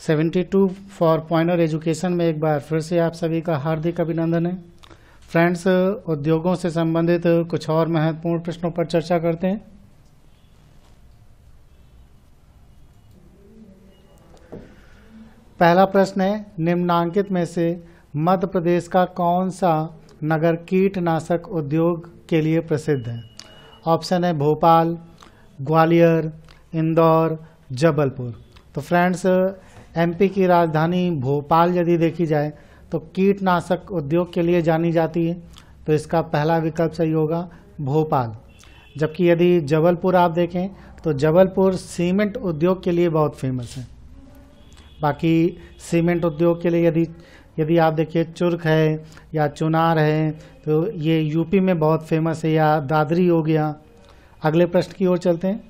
72 for पॉइनर education में एक बार फिर से आप सभी का हार्दिक अभिनंदन है। फ्रेंड्स, उद्योगों से संबंधित कुछ और महत्वपूर्ण प्रश्नों पर चर्चा करते हैं। पहला प्रश्न है, निम्नांकित में से मध्य प्रदेश का कौन सा नगर कीटनाशक उद्योग के लिए प्रसिद्ध है? ऑप्शन है भोपाल, ग्वालियर, इंदौर, जबलपुर। तो फ्रेंड्स, एमपी की राजधानी भोपाल यदि देखी जाए तो कीटनाशक उद्योग के लिए जानी जाती है, तो इसका पहला विकल्प सही होगा भोपाल। जबकि यदि जबलपुर आप देखें तो जबलपुर सीमेंट उद्योग के लिए बहुत फेमस है। बाकी सीमेंट उद्योग के लिए यदि आप देखिए चुर्क है या चुनार है तो ये यूपी में बहुत फेमस है, या दादरी हो गया। अगले प्रश्न की ओर चलते हैं।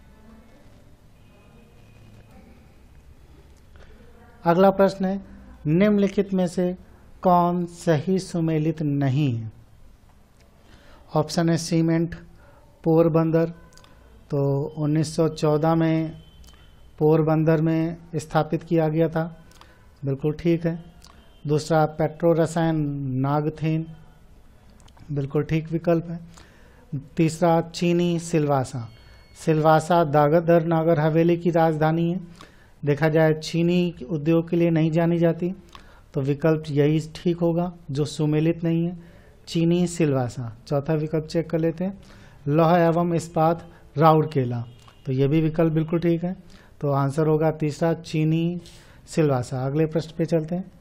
अगला प्रश्न है, निम्नलिखित में से कौन सही सुमेलित नहीं है? ऑप्शन है सीमेंट, पोरबंदर। तो 1914 में पोरबंदर में स्थापित किया गया था, बिल्कुल ठीक है। दूसरा पेट्रो रसायन, नागथेन, बिल्कुल ठीक विकल्प है। तीसरा चीनी सिलवासा। सिलवासा दादर नगर हवेली की राजधानी है। देखा जाए चीनी उद्योग के लिए नहीं जानी जाती, तो विकल्प यही ठीक होगा जो सुमेलित नहीं है, चीनी सिलवासा। चौथा विकल्प चेक कर लेते हैं, लौह एवं इस्पात राउरकेला। तो यह भी विकल्प बिल्कुल ठीक है, तो आंसर होगा तीसरा चीनी सिलवासा। अगले प्रश्न पे चलते हैं।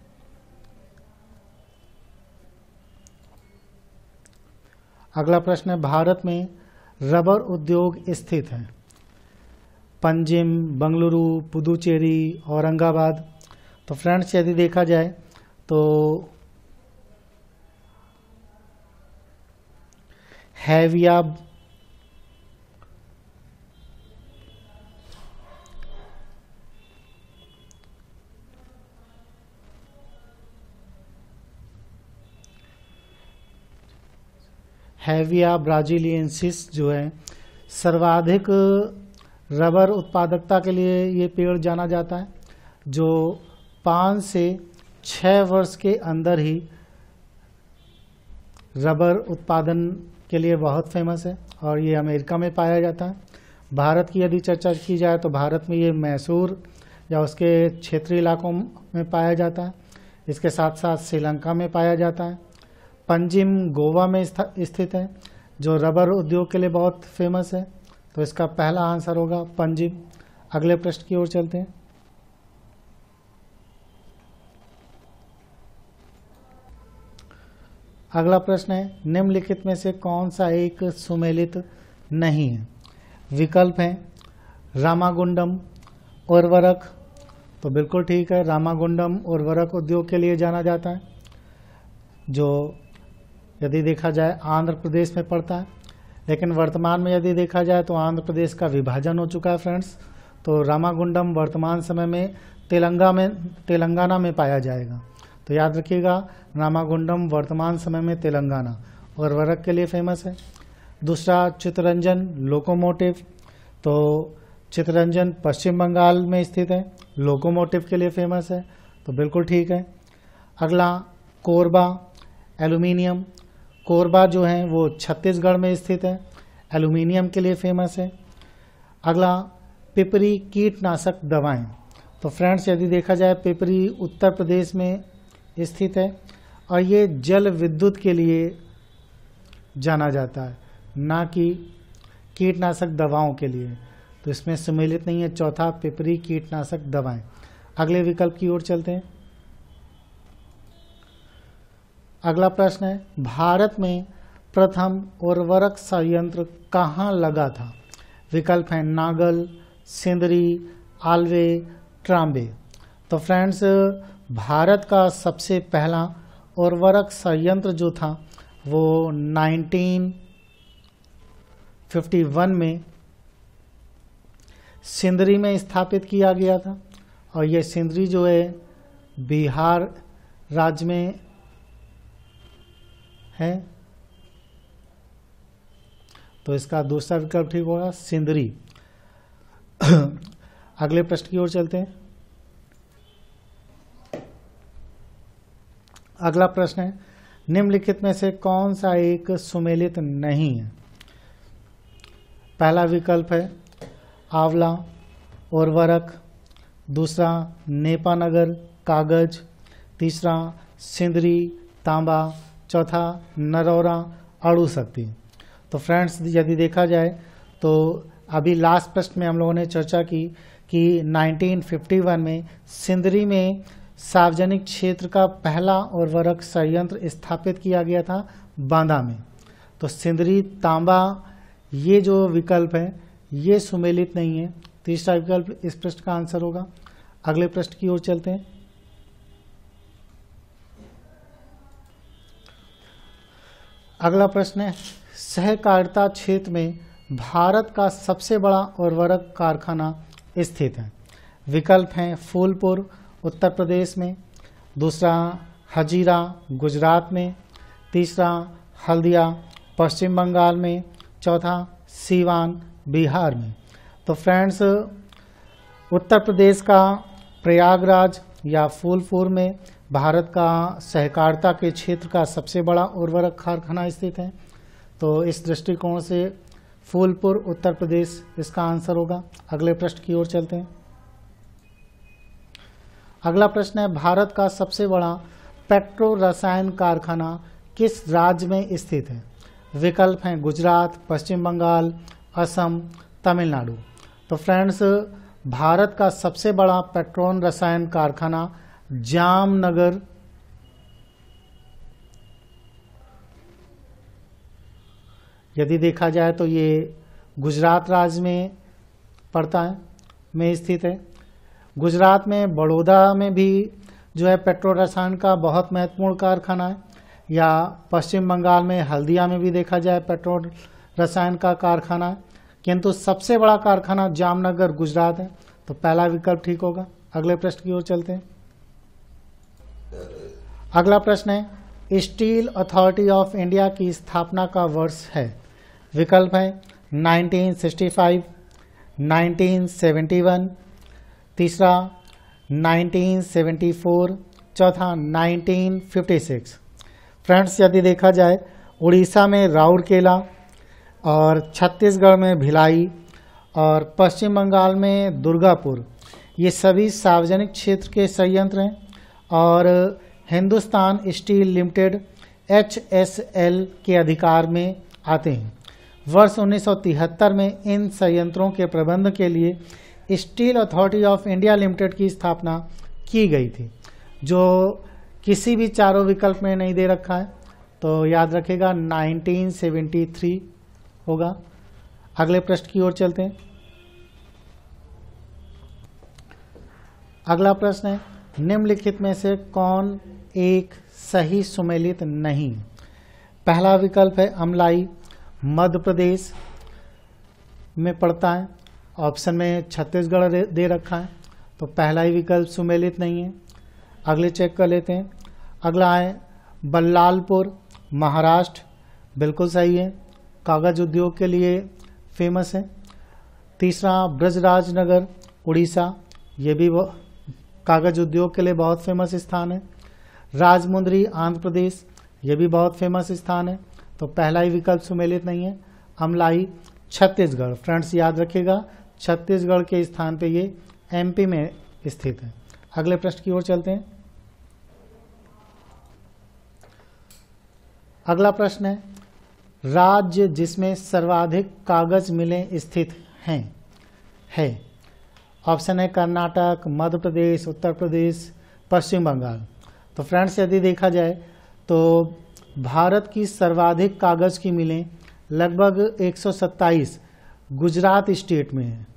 अगला प्रश्न है, भारत में रबर उद्योग स्थित है? पंजिम, बंगलुरु, पुदुचेरी, औरंगाबाद। तो फ्रेंड्स, यदि देखा जाए तो हैविया ब्राजीलियंसिस जो है सर्वाधिक रबर उत्पादकता के लिए ये पेड़ जाना जाता है, जो 5 से 6 वर्ष के अंदर ही रबर उत्पादन के लिए बहुत फेमस है और ये अमेरिका में पाया जाता है। भारत की यदि चर्चा की जाए तो भारत में ये मैसूर या उसके क्षेत्रीय इलाकों में पाया जाता है। इसके साथ साथ श्रीलंका में पाया जाता है। पंजिम गोवा में स्थित है, जो रबर उद्योग के लिए बहुत फेमस है, तो इसका पहला आंसर होगा पंजिम। अगले प्रश्न की ओर चलते हैं। अगला प्रश्न है, निम्नलिखित में से कौन सा एक सुमेलित नहीं है? विकल्प है रामागुंडम उर्वरक। तो बिल्कुल ठीक है, रामागुंडम उर्वरक उद्योग के लिए जाना जाता है, जो यदि देखा जाए आंध्र प्रदेश में पड़ता है। लेकिन वर्तमान में यदि देखा जाए तो आंध्र प्रदेश का विभाजन हो चुका है फ्रेंड्स, तो रामागुंडम वर्तमान समय में तेलंगाना में पाया जाएगा। तो याद रखिएगा, रामागुंडम वर्तमान समय में तेलंगाना उर्वरक के लिए फेमस है। दूसरा चित्तरंजन लोकोमोटिव। तो चित्तरंजन पश्चिम बंगाल में स्थित है, लोकोमोटिव के लिए फेमस है, तो बिल्कुल ठीक है। अगला कोरबा एल्यूमिनियम। कोरबा जो है वो छत्तीसगढ़ में स्थित है, एल्यूमिनियम के लिए फेमस है। अगला पिपरी कीटनाशक दवाएं। तो फ्रेंड्स, यदि देखा जाए पिपरी उत्तर प्रदेश में स्थित है और ये जल विद्युत के लिए जाना जाता है, ना कि कीटनाशक दवाओं के लिए, तो इसमें सम्मिलित नहीं है। चौथा पिपरी कीटनाशक दवाएं। अगले विकल्प की ओर चलते हैं। अगला प्रश्न है, भारत में प्रथम उर्वरक संयंत्र कहाँ लगा था? विकल्प है नागल, सिंदरी, आलवे, ट्राम्बे। तो फ्रेंड्स, भारत का सबसे पहला उर्वरक संयंत्र जो था वो 1951 में सिंदरी में स्थापित किया गया था, और ये सिंदरी जो है बिहार राज्य में है, तो इसका दूसरा विकल्प ठीक होगा सिंदरी। अगले प्रश्न की ओर चलते हैं। अगला प्रश्न है, निम्नलिखित में से कौन सा एक सुमेलित नहीं है? पहला विकल्प है आंवला, उर्वरक, दूसरा नेपानगर कागज, तीसरा सिंदरी तांबा, चौथा नरौरा अणु शक्ति। तो फ्रेंड्स यदि देखा जाए तो अभी लास्ट प्रश्न में हम लोगों ने चर्चा की कि 1951 में सिंदरी में सार्वजनिक क्षेत्र का पहला उर्वरक संयंत्र स्थापित किया गया था बांदा में। तो सिंदरी तांबा ये जो विकल्प है ये सुमेलित नहीं है। तीसरा विकल्प इस प्रश्न का आंसर होगा। अगले प्रश्न की ओर चलते हैं। अगला प्रश्न है, सहकारिता क्षेत्र में भारत का सबसे बड़ा उर्वरक कारखाना स्थित है। विकल्प हैं फूलपुर उत्तर प्रदेश में, दूसरा हजीरा गुजरात में, तीसरा हल्दिया पश्चिम बंगाल में, चौथा सीवान बिहार में। तो फ्रेंड्स उत्तर प्रदेश का प्रयागराज या फूलपुर में भारत का सहकारिता के क्षेत्र का सबसे बड़ा उर्वरक कारखाना स्थित है। तो इस दृष्टिकोण से फूलपुर उत्तर प्रदेश इसका आंसर होगा। अगले प्रश्न की ओर चलते हैं। अगला प्रश्न है, भारत का सबसे बड़ा पेट्रो रसायन कारखाना किस राज्य में स्थित है? विकल्प हैं गुजरात, पश्चिम बंगाल, असम, तमिलनाडु। तो फ्रेंड्स भारत का सबसे बड़ा पेट्रोल रसायन कारखाना जामनगर यदि देखा जाए तो ये गुजरात राज्य में पड़ता है, में स्थित है। गुजरात में बड़ौदा में भी जो है पेट्रोल रसायन का बहुत महत्वपूर्ण कारखाना है, या पश्चिम बंगाल में हल्दिया में भी देखा जाए पेट्रोल रसायन का कारखाना है, किंतु सबसे बड़ा कारखाना जामनगर गुजरात है। तो पहला विकल्प ठीक होगा। अगले प्रश्न की ओर चलते हैं। अगला प्रश्न है, स्टील अथॉरिटी ऑफ इंडिया की स्थापना का वर्ष है। विकल्प है 1965, 1971, तीसरा 1974, चौथा 1956। फ्रेंड्स यदि देखा जाए उड़ीसा में राउरकेला और छत्तीसगढ़ में भिलाई और पश्चिम बंगाल में दुर्गापुर, ये सभी सार्वजनिक क्षेत्र के संयंत्र हैं और हिंदुस्तान स्टील लिमिटेड HSL के अधिकार में आते हैं। वर्ष 1973 में इन संयंत्रों के प्रबंधन के लिए steel authority of India limited की स्थापना की गई थी, जो किसी भी चारों विकल्प में नहीं दे रखा है। तो याद रखेगा 1973 होगा। अगले प्रश्न की ओर चलते हैं। अगला प्रश्न है, निम्नलिखित में से कौन एक सही सुमेलित नहीं? पहला विकल्प है अमलाई, मध्य प्रदेश में पड़ता है। ऑप्शन में छत्तीसगढ़ दे रखा है, तो पहला ही विकल्प सुमेलित नहीं है। अगले चेक कर लेते हैं। अगला है बल्लालपुर महाराष्ट्र, बिल्कुल सही है, कागज उद्योग के लिए फेमस है। तीसरा ब्रजराज नगर उड़ीसा, ये भी कागज उद्योग के लिए बहुत फेमस स्थान है। राजमुंदरी आंध्र प्रदेश, ये भी बहुत फेमस स्थान है, तो पहला ही विकल्प सुमेलित नहीं है। अमलाई छत्तीसगढ़, फ्रेंड्स याद रखिएगा छत्तीसगढ़ के स्थान पे ये MP में स्थित है। अगले प्रश्न की ओर चलते हैं। अगला प्रश्न है, राज्य जिसमें सर्वाधिक कागज मिलें स्थित है। ऑप्शन है कर्नाटक, मध्य प्रदेश, उत्तर प्रदेश, पश्चिम बंगाल। तो फ्रेंड्स यदि देखा जाए तो भारत की सर्वाधिक कागज की मिलें लगभग 127 गुजरात स्टेट में है,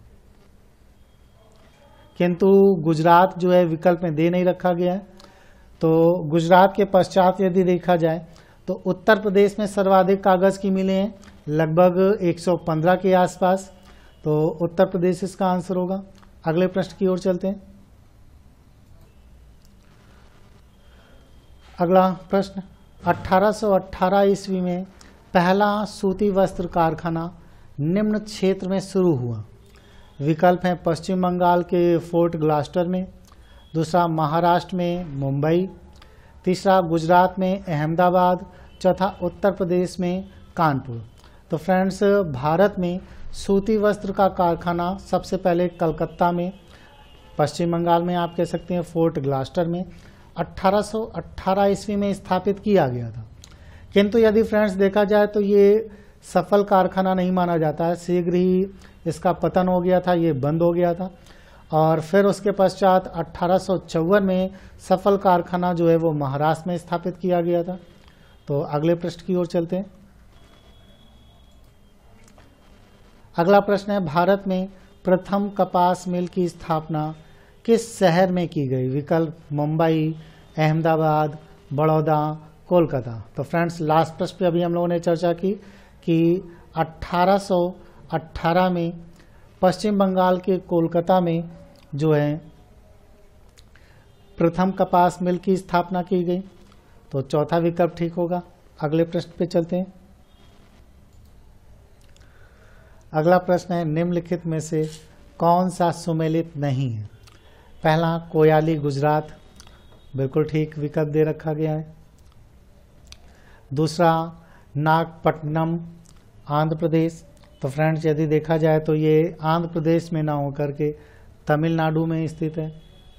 किंतु गुजरात जो है विकल्प में दे नहीं रखा गया है। तो गुजरात के पश्चात यदि देखा जाए तो उत्तर प्रदेश में सर्वाधिक कागज की मिलें हैं लगभग 115 के आसपास, तो उत्तर प्रदेश इसका आंसर होगा। अगले प्रश्न की ओर चलते हैं। अगला प्रश्न, 1818 ईस्वी में पहला सूती वस्त्र कारखाना निम्न क्षेत्र में शुरू हुआ। विकल्प हैं पश्चिम बंगाल के फोर्ट ग्लास्टर में, दूसरा महाराष्ट्र में मुंबई, तीसरा गुजरात में अहमदाबाद, चौथा उत्तर प्रदेश में कानपुर। तो फ्रेंड्स, भारत में सूती वस्त्र का कारखाना सबसे पहले कलकत्ता में, पश्चिम बंगाल में आप कह सकते हैं फोर्ट ग्लास्टर में 1818 ईस्वी में स्थापित किया गया था। किंतु यदि फ्रेंड्स देखा जाए तो ये सफल कारखाना नहीं माना जाता है, शीघ्र ही इसका पतन हो गया था, ये बंद हो गया था। और फिर उसके पश्चात 1854 में सफल कारखाना जो है वो महाराष्ट्र में स्थापित किया गया था। तो अगले प्रश्न की ओर चलते हैं। अगला प्रश्न है, भारत में प्रथम कपास मिल की स्थापना किस शहर में की गई? विकल्प मुंबई, अहमदाबाद, बड़ौदा, कोलकाता। तो फ्रेंड्स, लास्ट प्रश्न पे अभी हम लोगों ने चर्चा की कि 1818 में पश्चिम बंगाल के कोलकाता में जो है प्रथम कपास मिल की स्थापना की गई। तो चौथा विकल्प ठीक होगा। अगले प्रश्न पे चलते हैं। अगला प्रश्न है, निम्नलिखित में से कौन सा सुमेलित नहीं है? पहला कोयाली गुजरात, बिल्कुल ठीक विकल्प दे रखा गया है। दूसरा नागपट्टनम आंध्र प्रदेश। तो फ्रेंड्स, यदि देखा जाए तो ये आंध्र प्रदेश में ना होकर के तमिलनाडु में स्थित है।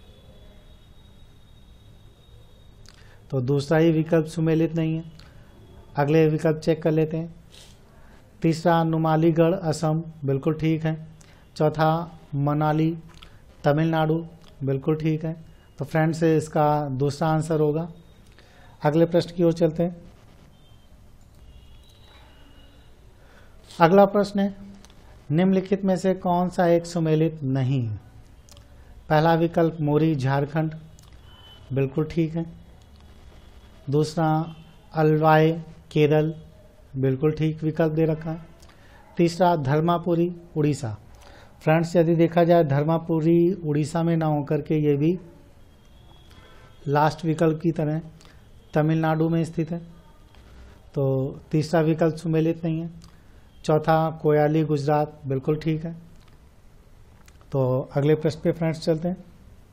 तो दूसरा ही विकल्प सुमेलित नहीं है। अगले विकल्प चेक कर लेते हैं। तीसरा नुमालीगढ़ असम, बिल्कुल ठीक है। चौथा मनाली तमिलनाडु, बिल्कुल ठीक है। तो फ्रेंड्स, इसका दूसरा आंसर होगा। अगले प्रश्न की ओर चलते हैं। अगला प्रश्न है, निम्नलिखित में से कौन सा एक सुमेलित नहीं है? पहला विकल्प मोरी झारखंड, बिल्कुल ठीक है। दूसरा अलवाई केरल, बिल्कुल ठीक विकल्प दे रखा है। तीसरा धर्मापुरी उड़ीसा। फ्रेंड्स, यदि देखा जाए धर्मापुरी उड़ीसा में ना होकर के ये भी लास्ट विकल्प की तरह तमिलनाडु में स्थित है। तो तीसरा विकल्प सुमेलित नहीं है। चौथा कोयाली गुजरात, बिल्कुल ठीक है। तो अगले प्रश्न पे फ्रेंड्स चलते हैं।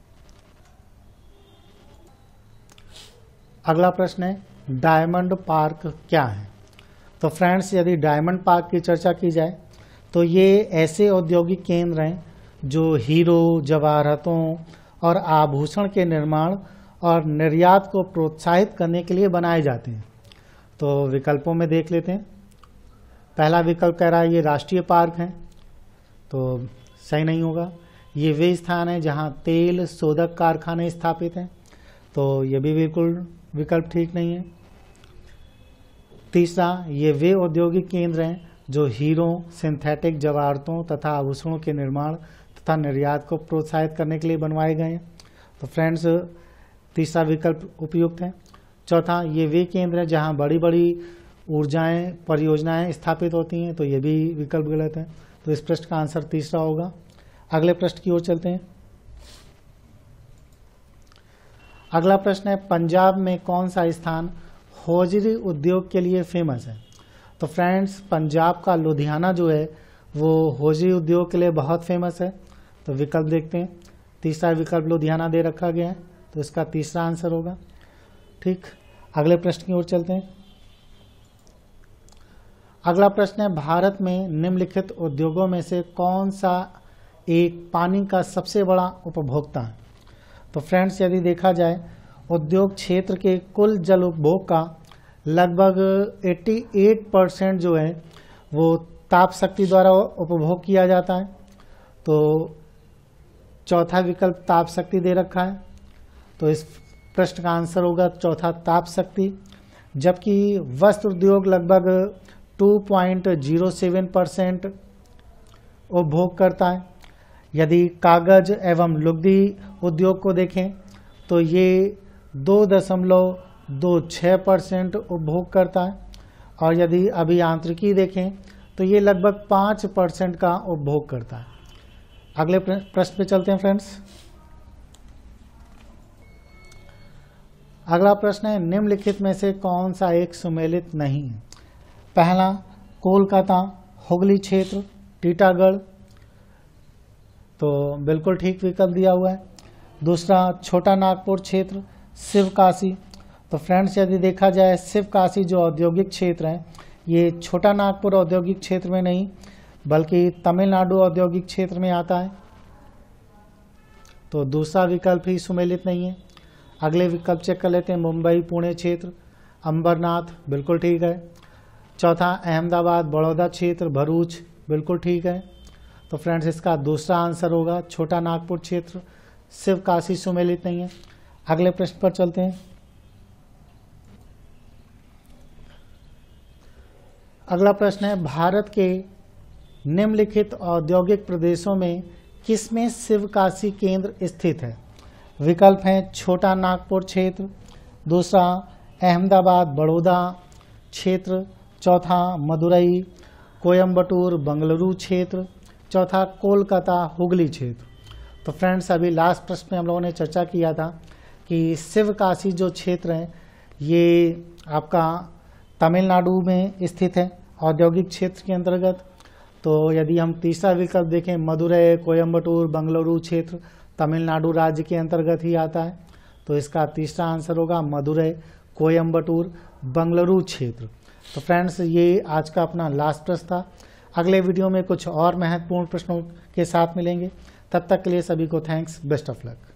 अगला प्रश्न है, डायमंड पार्क क्या है? तो फ्रेंड्स, यदि डायमंड पार्क की चर्चा की जाए तो ये ऐसे औद्योगिक केंद्र हैं जो हीरो, जवाहरातों और आभूषण के निर्माण और निर्यात को प्रोत्साहित करने के लिए बनाए जाते हैं। तो विकल्पों में देख लेते हैं। पहला विकल्प कह रहा है ये राष्ट्रीय पार्क हैं, तो सही नहीं होगा। ये वे स्थान हैं जहां तेल शोधक कारखाने स्थापित हैं, तो ये भी बिल्कुल विकल्प ठीक नहीं है। तीसरा, ये वे औद्योगिक केंद्र हैं जो हीरो, सिंथेटिक जवाहरातों तथा आभूषणों के निर्माण तथा निर्यात को प्रोत्साहित करने के लिए बनवाए गए हैं। तो फ्रेंड्स, तीसरा विकल्प उपयुक्त है। चौथा, ये वे केंद्र हैं जहां बड़ी बड़ी ऊर्जाएं परियोजनाएं स्थापित होती हैं, तो ये भी विकल्प गलत है। तो इस प्रश्न का आंसर तीसरा होगा। अगले प्रश्न की ओर चलते हैं। अगला प्रश्न है, पंजाब में कौन सा स्थान हौजरी उद्योग के लिए फेमस है? तो फ्रेंड्स, पंजाब का लुधियाना जो है वो हौजरी उद्योग के लिए बहुत फेमस है। तो विकल्प देखते हैं। तीसरा विकल्प लुधियाना दे रखा गया है, तो इसका तीसरा आंसर होगा। ठीक, अगले प्रश्न की ओर चलते हैं। अगला प्रश्न है, भारत में निम्नलिखित उद्योगों में से कौन सा एक पानी का सबसे बड़ा उपभोक्ता है? तो फ्रेंड्स, यदि देखा जाए उद्योग क्षेत्र के कुल जल उपभोग का लगभग 88% जो है वो ताप शक्ति द्वारा उपभोग किया जाता है। तो चौथा विकल्प ताप शक्ति दे रखा है, तो इस प्रश्न का आंसर होगा चौथा ताप शक्ति। जबकि वस्त्र उद्योग लगभग 2.07% उपभोग करता है। यदि कागज एवं लुगदी उद्योग को देखें तो ये 2.26% उपभोग करता है, और यदि अभियांत्रिकी देखें तो ये लगभग 5% का उपभोग करता है। अगले प्रश्न पे चलते हैं फ्रेंड्स। अगला प्रश्न है, निम्नलिखित में से कौन सा एक सुमेलित नहीं है? पहला कोलकाता, हुगली क्षेत्र, टीटागढ़, तो बिल्कुल ठीक विकल्प दिया हुआ है। दूसरा छोटा नागपुर क्षेत्र, शिवकाशी। तो फ्रेंड्स यदि देखा जाए शिवकाशी जो औद्योगिक क्षेत्र है ये छोटा नागपुर औद्योगिक क्षेत्र में नहीं बल्कि तमिलनाडु औद्योगिक क्षेत्र में आता है, तो दूसरा विकल्प ही सुमेलित नहीं है। अगले विकल्प चेक कर लेते हैं, मुंबई पुणे क्षेत्र, अंबरनाथ, बिल्कुल ठीक है। चौथा अहमदाबाद बड़ौदा क्षेत्र, भरूच, बिल्कुल ठीक है। तो फ्रेंड्स इसका दूसरा आंसर होगा छोटा नागपुर क्षेत्र, शिवकाशी सुमेलित नहीं है। अगले प्रश्न पर चलते हैं। अगला प्रश्न है, भारत के निम्नलिखित औद्योगिक प्रदेशों में किसमें शिवकाशी केंद्र स्थित है? विकल्प हैं छोटा नागपुर क्षेत्र, दूसरा अहमदाबाद बड़ौदा क्षेत्र, चौथा मदुरई कोयम्बटूर बंगलुरु क्षेत्र, चौथा कोलकाता हुगली क्षेत्र। तो फ्रेंड्स अभी लास्ट प्रश्न में हम लोगों ने चर्चा किया था कि शिवकाशी जो क्षेत्र है ये आपका तमिलनाडु में स्थित है औद्योगिक क्षेत्र के अंतर्गत। तो यदि हम तीसरा विकल्प देखें मदुरई कोयम्बटूर बंगलुरु क्षेत्र तमिलनाडु राज्य के अंतर्गत ही आता है, तो इसका तीसरा आंसर होगा मदुरई कोयम्बटूर बंगलुरु क्षेत्र। तो फ्रेंड्स ये आज का अपना लास्ट प्रश्न था। अगले वीडियो में कुछ और महत्वपूर्ण प्रश्नों के साथ मिलेंगे। तब तक के लिए सभी को थैंक्स, बेस्ट ऑफ लक।